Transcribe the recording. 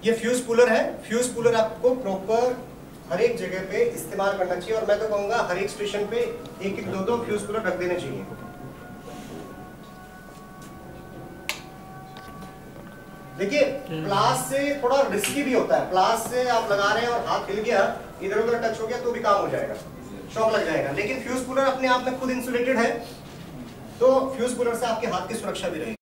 ये fuse puller है। Fuse puller आपको प्रॉपर हर एक जगह पे इस्तेमाल करना चाहिए, और मैं तो कहूंगा हर एक स्टेशन पे एक एक दो फ्यूज पुलर रख देने चाहिए। देखिए प्लास से थोड़ा रिस्की भी होता है, प्लास से आप लगा रहे हैं और हाथ हिल गया, इधर उधर टच हो गया तो भी काम हो जाएगा, शॉक लग जाएगा। लेकिन फ्यूज पुलर अपने आप में खुद इंसुलेटेड है, तो फ्यूज पुलर से आपके हाथ की सुरक्षा भी रहेगी।